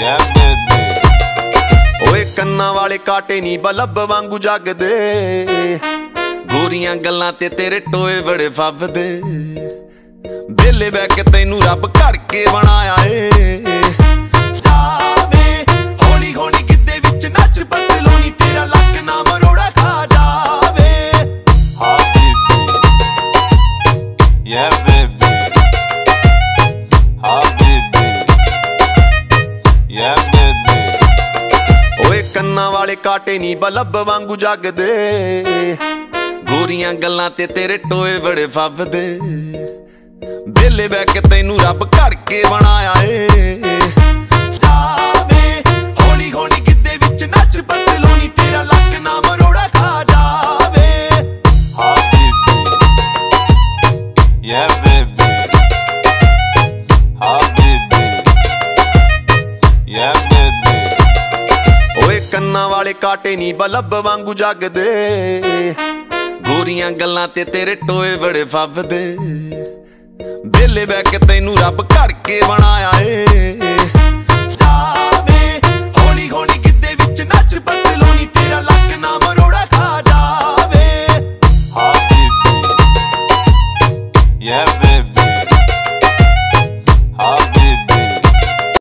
Yeah baby ओए कन्ना वाले काटे नी बलब वांगू जगदे गोरियां गल्लां ते तेरे टोए बड़े फबदे बेले बह के तैनू रब घड़ के बनाया ए जावे होली होली गिद्दे विच नच बदलोनी तेरा लक ना मरोड़ा खा जावे हाँ baby Yeah baby हाँ baby Yeah baby ओए कन्ना वाले काटे नी बलब वांगू जगदे गोरियां गल्लां ते तेरे टोए बड़े फबदे बेले बह के तैनू रब घड़ के बनाया ए जावे होली होली गिद्दे विच नच बदलोनी तेरा लक ना मरोड़ा खा जावे हाँ baby Yeah baby हाँ baby Yeah baby ओए कन्ना वाले काटे नी बलब वांगू जगदे गोरियां गल्लां ते तेरे टोए बड़े फबदे बेले बह के तैनू रब घड़ के बनाया ए